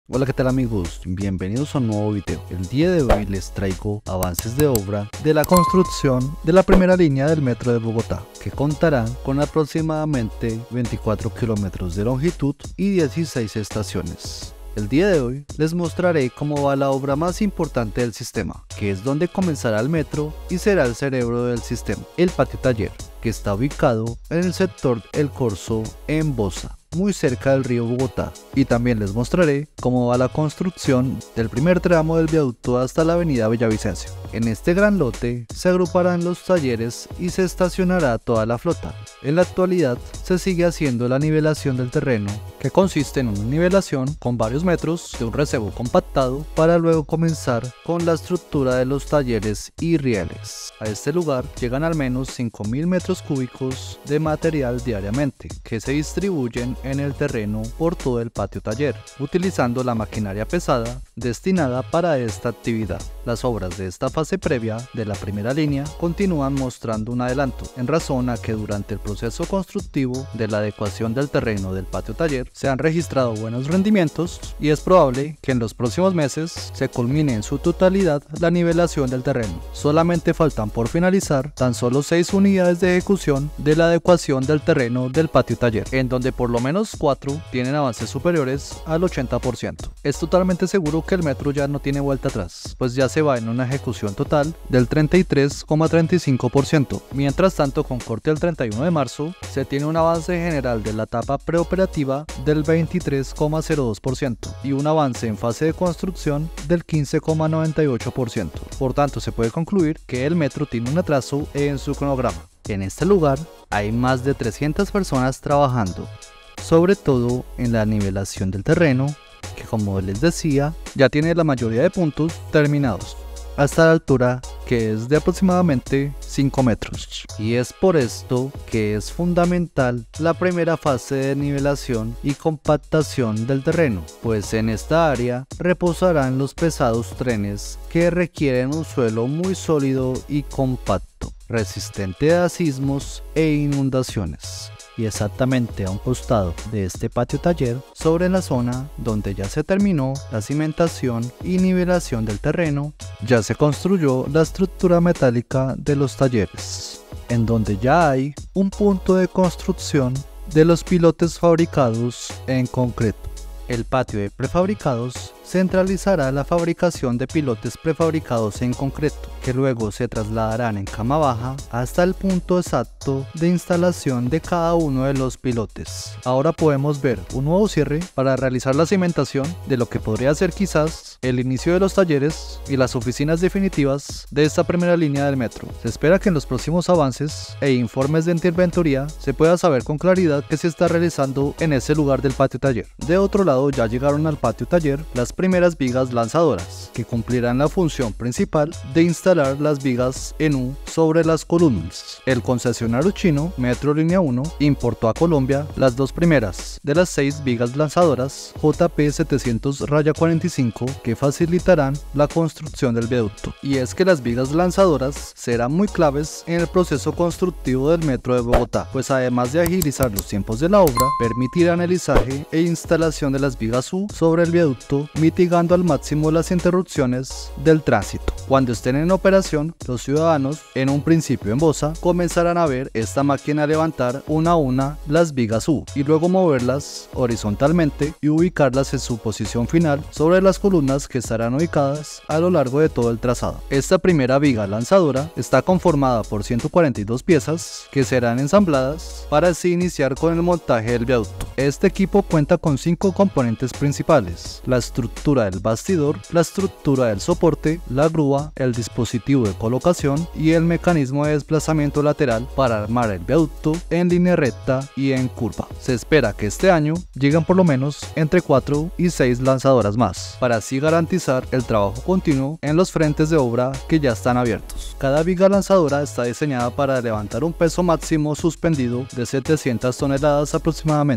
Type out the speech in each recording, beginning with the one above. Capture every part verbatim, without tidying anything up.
Hola, ¿qué tal amigos? Bienvenidos a un nuevo video. El día de hoy les traigo avances de obra de la construcción de la primera línea del metro de Bogotá, que contará con aproximadamente veinticuatro kilómetros de longitud y dieciséis estaciones. El día de hoy les mostraré cómo va la obra más importante del sistema, que es donde comenzará el metro y será el cerebro del sistema, el patio taller, que está ubicado en el sector El Corso en Bosa, muy cerca del río Bogotá, y también les mostraré cómo va la construcción del primer tramo del viaducto hasta la avenida Villavicencio. En este gran lote se agruparán los talleres y se estacionará toda la flota. En la actualidad se sigue haciendo la nivelación del terreno, que consiste en una nivelación con varios metros de un recebo compactado para luego comenzar con la estructura de los talleres y rieles. A este lugar llegan al menos cinco mil metros cúbicos de material diariamente, que se distribuyen en el terreno por todo el patio taller, utilizando la maquinaria pesada destinada para esta actividad. Las obras de esta fase previa de la primera línea continúan mostrando un adelanto, en razón a que durante el proceso constructivo de la adecuación del terreno del patio taller se han registrado buenos rendimientos y es probable que en los próximos meses se culmine en su totalidad la nivelación del terreno. Solamente faltan por finalizar tan solo seis unidades de ejecución de la adecuación del terreno del patio taller, en donde por lo menos cuatro tienen avances superiores al ochenta por ciento. Es totalmente seguro que el metro ya no tiene vuelta atrás, pues ya se va en una ejecución total del treinta y tres coma treinta y cinco por ciento. Mientras tanto, con corte al treinta y uno de marzo, se tiene un avance general de la etapa preoperativa del veintitrés coma cero dos por ciento y un avance en fase de construcción del quince coma noventa y ocho por ciento. Por tanto, se puede concluir que el metro tiene un atraso en su cronograma. En este lugar hay más de trescientas personas trabajando, sobre todo en la nivelación del terreno, que como les decía, ya tiene la mayoría de puntos terminados, hasta la altura que es de aproximadamente cinco metros. Y es por esto que es fundamental la primera fase de nivelación y compactación del terreno, pues en esta área reposarán los pesados trenes que requieren un suelo muy sólido y compacto, resistente a sismos e inundaciones. Y exactamente a un costado de este patio taller, sobre la zona donde ya se terminó la cimentación y nivelación del terreno, ya se construyó la estructura metálica de los talleres, en donde ya hay un punto de construcción de los pilotes fabricados en concreto. El patio de prefabricados centralizará la fabricación de pilotes prefabricados en concreto, que luego se trasladarán en cama baja hasta el punto exacto de instalación de cada uno de los pilotes. Ahora podemos ver un nuevo cierre para realizar la cimentación de lo que podría ser quizás el inicio de los talleres y las oficinas definitivas de esta primera línea del metro. Se espera que en los próximos avances e informes de interventoría se pueda saber con claridad qué se está realizando en ese lugar del patio taller. De otro lado, ya llegaron al patio taller las primeras vigas lanzadoras, que cumplirán la función principal de instalar las vigas en U sobre las columnas. El concesionario chino Metro Línea uno importó a Colombia las dos primeras de las seis vigas lanzadoras J P setecientos cuarenta y cinco que facilitarán la construcción del viaducto. Y es que las vigas lanzadoras serán muy claves en el proceso constructivo del metro de Bogotá, pues además de agilizar los tiempos de la obra, permitirán el izaje e instalación de las vigas U sobre el viaducto, mitigando al máximo las interrupciones del tránsito. Cuando estén en operación, los ciudadanos, en un principio en Bosa, comenzarán a ver esta máquina levantar una a una las vigas U y luego moverlas horizontalmente y ubicarlas en su posición final sobre las columnas que estarán ubicadas a lo largo de todo el trazado. Esta primera viga lanzadora está conformada por ciento cuarenta y dos piezas que serán ensambladas para así iniciar con el montaje del viaducto. Este equipo cuenta con cinco componentes principales: la estructura del bastidor, la estructura del soporte, la grúa, el dispositivo de colocación y el mecanismo de desplazamiento lateral para armar el viaducto en línea recta y en curva. Se espera que este año lleguen por lo menos entre cuatro y seis lanzadoras más, para así garantizar el trabajo continuo en los frentes de obra que ya están abiertos. Cada viga lanzadora está diseñada para levantar un peso máximo suspendido de setecientas toneladas aproximadamente.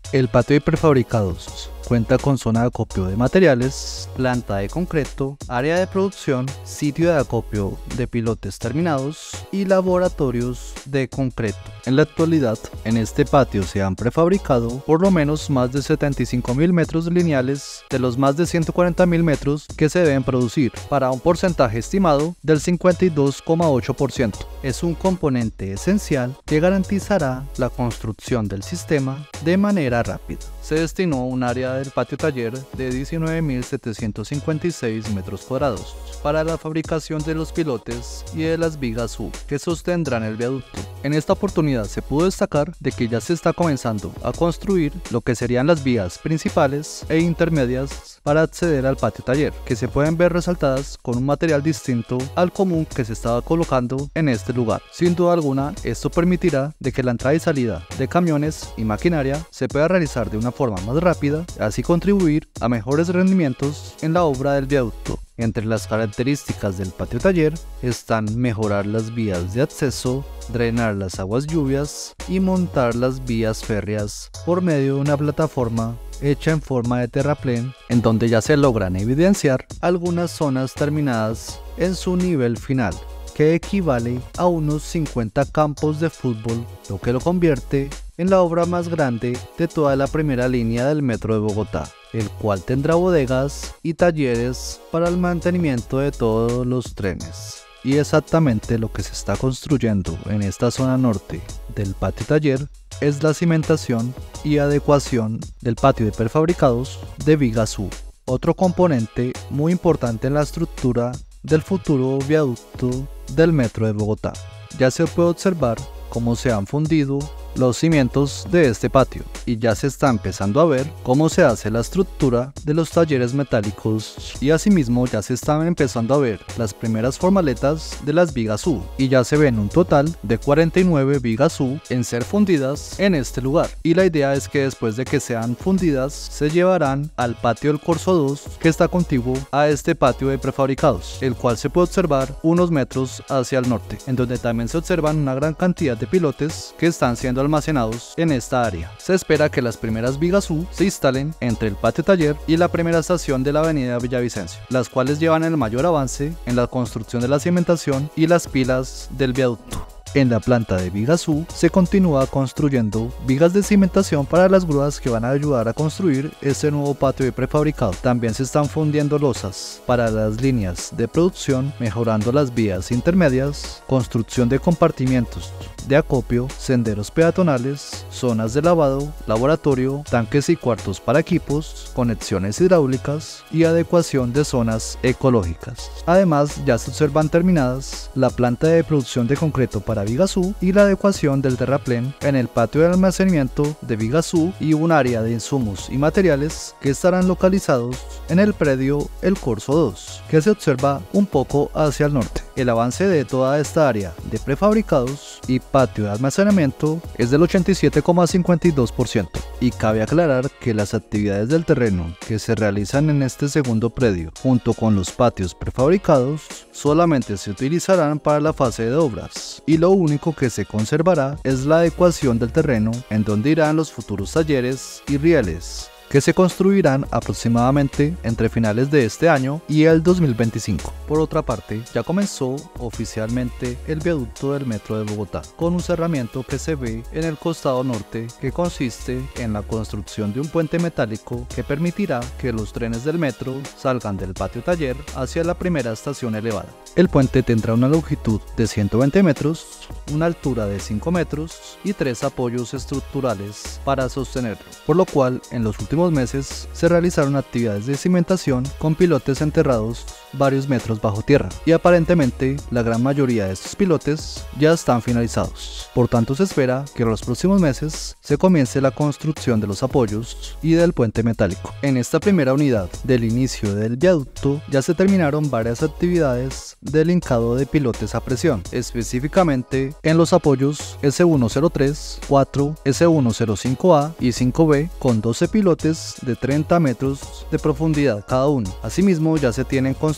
El patio de prefabricados cuenta con zona de acopio de materiales, planta de concreto, área de producción, sitio de acopio de pilotes terminados y laboratorios de concreto. En la actualidad, en este patio se han prefabricado por lo menos más de setenta y cinco mil metros lineales de los más de ciento cuarenta mil metros que se deben producir, para un porcentaje estimado del cincuenta y dos coma ocho por ciento. Es un componente esencial que garantizará la construcción del sistema de manera rápida. Se destinó un área del patio taller de diecinueve mil setecientos cincuenta y seis metros cuadrados para la fabricación de los pilotes y de las vigas U que sostendrán el viaducto. En esta oportunidad se pudo destacar de que ya se está comenzando a construir lo que serían las vías principales e intermedias para acceder al patio taller, que se pueden ver resaltadas con un material distinto al común que se estaba colocando en este lugar. Sin duda alguna, esto permitirá de que la entrada y salida de camiones y maquinaria se pueda realizar de una forma más rápida, así contribuir a mejores rendimientos en la obra del viaducto. Entre las características del patio taller están mejorar las vías de acceso, drenar las aguas lluvias y montar las vías férreas por medio de una plataforma hecha en forma de terraplén, en donde ya se logran evidenciar algunas zonas terminadas en su nivel final, que equivale a unos cincuenta campos de fútbol, lo que lo convierte en la obra más grande de toda la primera línea del metro de Bogotá, el cual tendrá bodegas y talleres para el mantenimiento de todos los trenes. Y exactamente lo que se está construyendo en esta zona norte del patio taller es la cimentación y adecuación del patio de prefabricados de vigas U, otro componente muy importante en la estructura del futuro viaducto del metro de Bogotá. Ya se puede observar cómo se han fundido los cimientos de este patio y ya se está empezando a ver cómo se hace la estructura de los talleres metálicos, y asimismo ya se están empezando a ver las primeras formaletas de las vigas U, y ya se ven un total de cuarenta y nueve vigas U en ser fundidas en este lugar, y la idea es que después de que sean fundidas se llevarán al patio del Corso dos, que está contiguo a este patio de prefabricados, el cual se puede observar unos metros hacia el norte, en donde también se observan una gran cantidad de pilotes que están siendo almacenados en esta área. Se espera que las primeras vigas U se instalen entre el patio taller y la primera estación de la avenida Villavicencio, las cuales llevan el mayor avance en la construcción de la cimentación y las pilas del viaducto. En la planta de vigas U se continúa construyendo vigas de cimentación para las grúas que van a ayudar a construir este nuevo patio de prefabricado. También se están fundiendo losas para las líneas de producción, mejorando las vías intermedias, construcción de compartimientos de acopio, senderos peatonales, zonas de lavado, laboratorio, tanques y cuartos para equipos, conexiones hidráulicas y adecuación de zonas ecológicas. Además, ya se observan terminadas la planta de producción de concreto para vigas U y la adecuación del terraplén en el patio de almacenamiento de vigas U y un área de insumos y materiales que estarán localizados en el predio El Corso dos, que se observa un poco hacia el norte. El avance de toda esta área de prefabricados y patio de almacenamiento es del ochenta y siete coma cincuenta y dos por ciento, y cabe aclarar que las actividades del terreno que se realizan en este segundo predio junto con los patios prefabricados solamente se utilizarán para la fase de obras, y lo único que se conservará es la adecuación del terreno en donde irán los futuros talleres y rieles, que se construirán aproximadamente entre finales de este año y el dos mil veinticinco. Por otra parte, ya comenzó oficialmente el viaducto del metro de Bogotá, con un cerramiento que se ve en el costado norte, que consiste en la construcción de un puente metálico que permitirá que los trenes del metro salgan del patio taller hacia la primera estación elevada. El puente tendrá una longitud de ciento veinte metros, una altura de cinco metros y tres apoyos estructurales para sostenerlo, por lo cual en los últimos meses se realizaron actividades de cimentación con pilotes enterrados varios metros bajo tierra, y aparentemente la gran mayoría de estos pilotes ya están finalizados. Por tanto, se espera que en los próximos meses se comience la construcción de los apoyos y del puente metálico. En esta primera unidad del inicio del viaducto ya se terminaron varias actividades del hincado de pilotes a presión, específicamente en los apoyos S ciento tres, cuatro, S ciento cinco A y cinco B, con doce pilotes de treinta metros de profundidad cada uno. Asimismo, ya se tienen construidos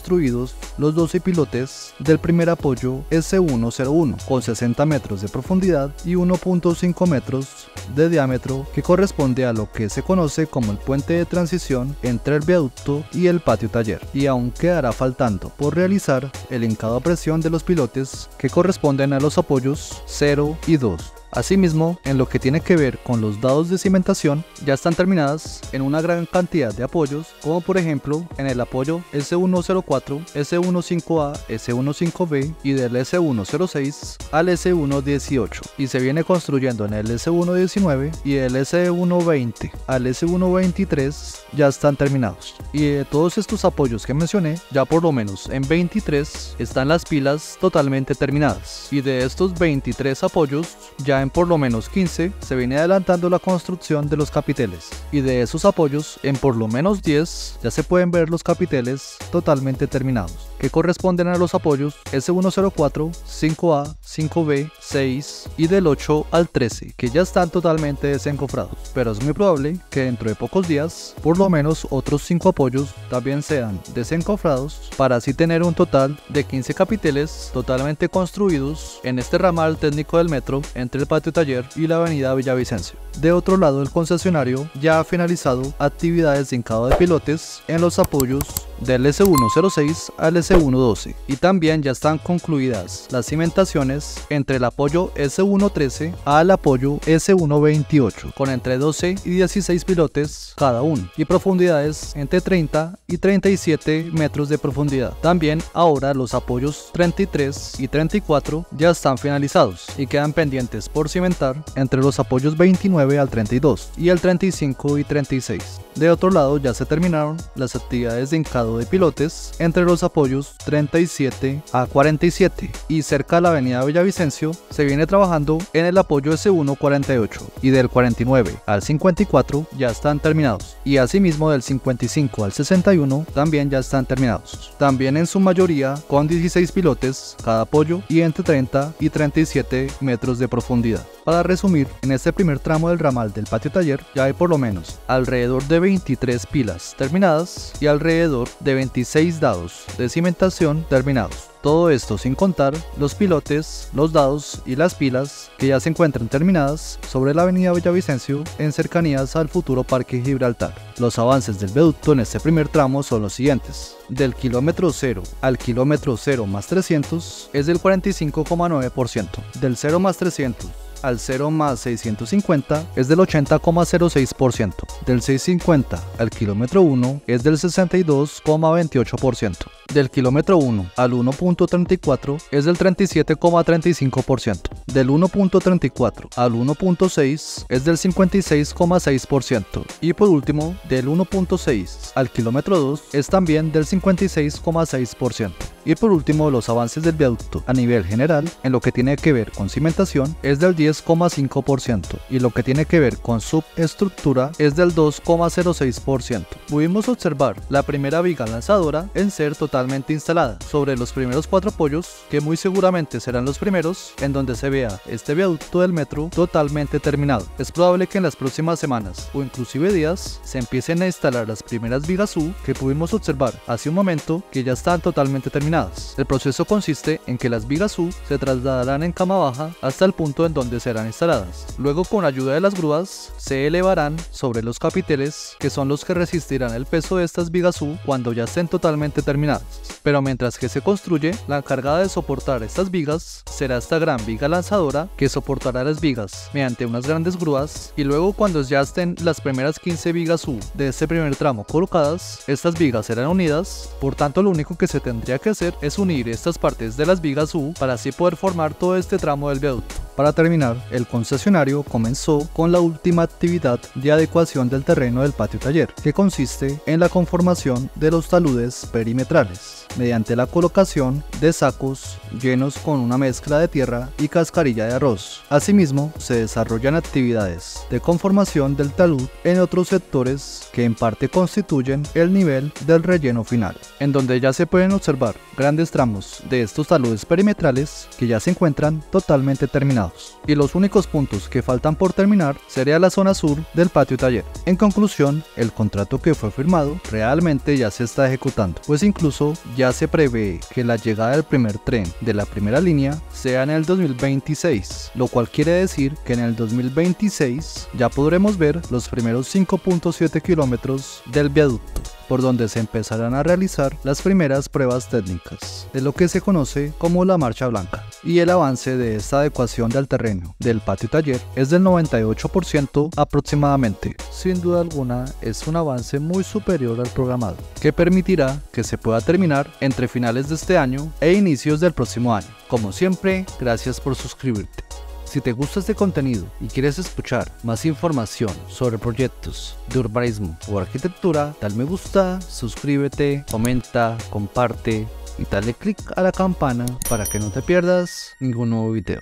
construidos los doce pilotes del primer apoyo S ciento uno con sesenta metros de profundidad y uno punto cinco metros de diámetro, que corresponde a lo que se conoce como el puente de transición entre el viaducto y el patio taller, y aún quedará faltando por realizar el hincado a presión de los pilotes que corresponden a los apoyos cero y dos. Asimismo, en lo que tiene que ver con los dados de cimentación, ya están terminadas en una gran cantidad de apoyos, como por ejemplo en el apoyo S ciento cuatro, S quince A, S quince B y del S ciento seis al S ciento dieciocho, y se viene construyendo en el S ciento diecinueve y el S ciento veinte al S ciento veintitrés ya están terminados. Y de todos estos apoyos que mencioné, ya por lo menos en veintitrés están las pilas totalmente terminadas, y de estos veintitrés apoyos ya en por lo menos quince se viene adelantando la construcción de los capiteles, y de esos apoyos en por lo menos diez ya se pueden ver los capiteles totalmente terminados, que corresponden a los apoyos S ciento cuatro, cinco A, cinco B, seis y del ocho al trece, que ya están totalmente desencofrados, pero es muy probable que dentro de pocos días por lo menos otros cinco apoyos también sean desencofrados, para así tener un total de quince capiteles totalmente construidos en este ramal técnico del metro entre el patio taller y la avenida Villavicencio. De otro lado, el concesionario ya ha finalizado actividades de hincado de pilotes en los apoyos del S ciento seis al S ciento doce, y también ya están concluidas las cimentaciones entre el apoyo S ciento trece al apoyo S ciento veintiocho, con entre doce y dieciséis pilotes cada uno, y profundidades entre treinta y treinta y siete metros de profundidad. También ahora los apoyos treinta y tres y treinta y cuatro ya están finalizados y quedan pendientes por cimentar entre los apoyos veintinueve al treinta y dos y el treinta y cinco y treinta y seis. De otro lado, ya se terminaron las actividades de hincado de pilotes entre los apoyos treinta y siete a cuarenta y siete, y cerca de la avenida Villavicencio se viene trabajando en el apoyo S ciento cuarenta y ocho, y del cuarenta y nueve al cincuenta y cuatro ya están terminados, y asimismo del cincuenta y cinco al sesenta y uno también ya están terminados, también en su mayoría con dieciséis pilotes cada apoyo y entre treinta y treinta y siete metros de profundidad. Para resumir, en este primer tramo del ramal del patio taller ya hay por lo menos alrededor de veintitrés pilas terminadas y alrededor de veintiséis dados de cimentación terminados. Todo esto sin contar los pilotes, los dados y las pilas que ya se encuentran terminadas sobre la avenida Villavicencio en cercanías al futuro Parque Gibraltar. Los avances del viaducto en este primer tramo son los siguientes: del kilómetro cero al kilómetro cero más trescientos es del cuarenta y cinco coma nueve por ciento, del cero más trescientos al cero más seiscientos cincuenta es del ochenta coma cero seis por ciento, del seiscientos cincuenta al kilómetro uno es del sesenta y dos coma veintiocho por ciento, del kilómetro uno al uno punto treinta y cuatro es del treinta y siete coma treinta y cinco por ciento, del uno punto treinta y cuatro al uno punto seis es del cincuenta y seis coma seis por ciento, y por último del uno punto seis al kilómetro dos es también del cincuenta y seis coma seis por ciento. Y por último, los avances del viaducto a nivel general en lo que tiene que ver con cimentación es del diez coma cinco por ciento, y lo que tiene que ver con subestructura es del dos coma cero seis por ciento. Pudimos observar la primera viga lanzadora en ser totalmente instalada sobre los primeros cuatro apoyos, que muy seguramente serán los primeros en donde se vea este viaducto del metro totalmente terminado. Es probable que en las próximas semanas o inclusive días se empiecen a instalar las primeras vigas U, que pudimos observar hace un momento que ya están totalmente terminadas. El proceso consiste en que las vigas U se trasladarán en cama baja hasta el punto en donde serán instaladas. Luego, con ayuda de las grúas, se elevarán sobre los capiteles, que son los que resistirán el peso de estas vigas U cuando ya estén totalmente terminadas. Pero mientras que se construye, la encargada de soportar estas vigas será esta gran viga lanzadora, que soportará las vigas mediante unas grandes grúas, y luego, cuando ya estén las primeras quince vigas U de este primer tramo colocadas, estas vigas serán unidas. Por tanto, lo único que se tendría que hacer es unir estas partes de las vigas U para así poder formar todo este tramo del viaducto. Para terminar, el concesionario comenzó con la última actividad de adecuación del terreno del patio taller, que consiste en la conformación de los taludes perimetrales, mediante la colocación de sacos llenos con una mezcla de tierra y cascarilla de arroz. Asimismo, se desarrollan actividades de conformación del talud en otros sectores que en parte constituyen el nivel del relleno final, en donde ya se pueden observar grandes tramos de estos taludes perimetrales que ya se encuentran totalmente terminados. Y los únicos puntos que faltan por terminar sería la zona sur del patio taller. En conclusión, el contrato que fue firmado realmente ya se está ejecutando, pues incluso momento ya se prevé que la llegada del primer tren de la primera línea sea en el dos mil veintiséis, lo cual quiere decir que en el dos mil veintiséis ya podremos ver los primeros cinco punto siete kilómetros del viaducto, por donde se empezarán a realizar las primeras pruebas técnicas de lo que se conoce como la marcha blanca. Y el avance de esta adecuación del terreno del patio taller es del noventa y ocho por ciento aproximadamente. Sin duda alguna es un avance muy superior al programado, que permitirá que se pueda terminar entre finales de este año e inicios del próximo año. Como siempre, gracias por suscribirte. Si te gusta este contenido y quieres escuchar más información sobre proyectos de urbanismo o arquitectura, dale me gusta, suscríbete, comenta, comparte y dale click a la campana para que no te pierdas ningún nuevo video.